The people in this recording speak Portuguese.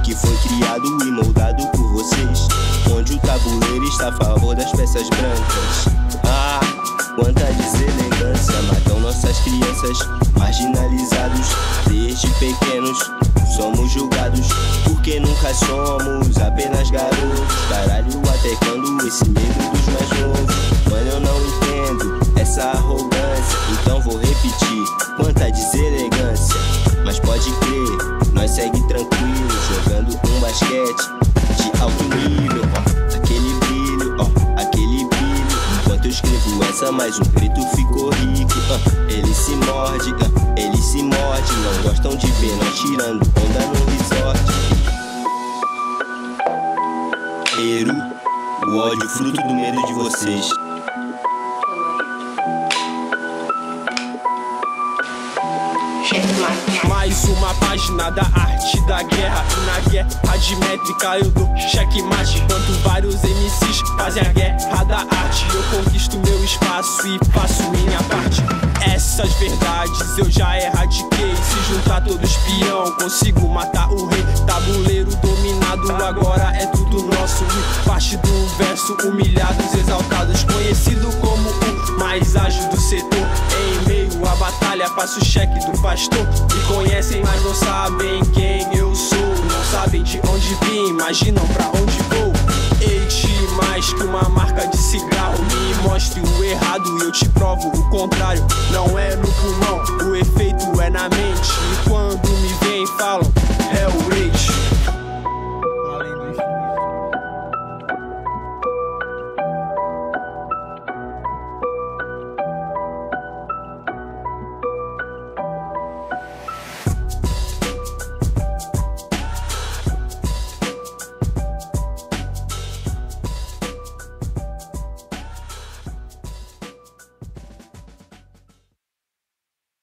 que foi criado e moldado por vocês, onde o tabuleiro está a favor das peças brancas. Ah, quanta deselegância, matam nossas crianças, marginalizados desde pequenos. Somos julgados porque nunca somos apenas garotos. Caralho, até quando esse medo dos mais novos? Mano, eu não entendo essa arrogância, então vou repetir: quanta deselegância. Mas pode crer, nós segue tranquilo, jogando um basquete de alto nível. Ó, aquele brilho, ó, aquele brilho. Enquanto eu escrevo essa, mais um preto ficou rico. Ele se morde, ele se morde. Não gostam de ver nós tirando onda no resort. Eru, o ódio fruto do medo de vocês. Mais uma página da arte da guerra. E na guerra de métrica eu dou checkmate, enquanto vários MCs fazem a guerra da arte. Eu conquisto meu espaço e faço minha parte. Essas verdades eu já erradiquei. Se juntar todo espião, consigo matar o rei. Tabuleiro dominado, agora é tudo nosso. E parte do verso, humilhados, exaltados, conhecido como o mais ágil do setor. Em meio à batalha faço o cheque do pastor. Me conhecem, mas não sabem quem eu sou. Não sabem de onde vim, imaginam pra onde vou. Eite mais que uma marca de cigarro. Me mostre o errado e eu te provo o contrário. Não é no pulmão, o efeito é na mente. E quando me veem falam, é o rage.